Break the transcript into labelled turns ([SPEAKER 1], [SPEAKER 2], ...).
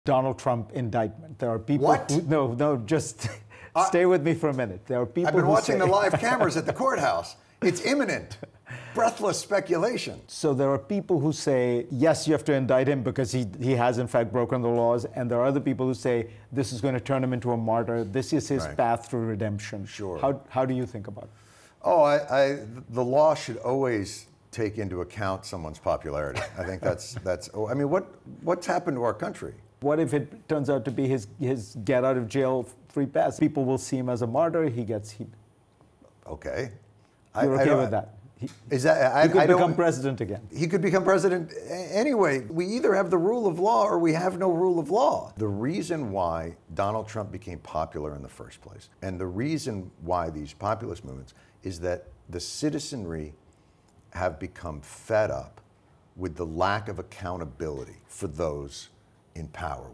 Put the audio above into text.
[SPEAKER 1] Donald Trump indictment. There are people
[SPEAKER 2] What?
[SPEAKER 1] who, no, just stay with me for a minute. There are people
[SPEAKER 2] I've been
[SPEAKER 1] who
[SPEAKER 2] watching
[SPEAKER 1] say,
[SPEAKER 2] the live cameras at the courthouse. It's imminent. Breathless speculation.
[SPEAKER 1] So there are people who say, yes, you have to indict him because he has in fact broken the laws, and there are other people who say this is going to turn him into a martyr. This is his path through redemption.
[SPEAKER 2] Sure.
[SPEAKER 1] How do you think about it?
[SPEAKER 2] Oh, the law should always take into account someone's popularity. I think that's. I mean, what's happened to our country?
[SPEAKER 1] What if it turns out to be his get out of jail free pass? People will see him as a martyr.
[SPEAKER 2] Okay.
[SPEAKER 1] You're okay with that? He could become president again.
[SPEAKER 2] He could become president anyway. We either have the rule of law or we have no rule of law. The reason why Donald Trump became popular in the first place, and the reason why these populist movements, is that the citizenry have become fed up with the lack of accountability for those in power.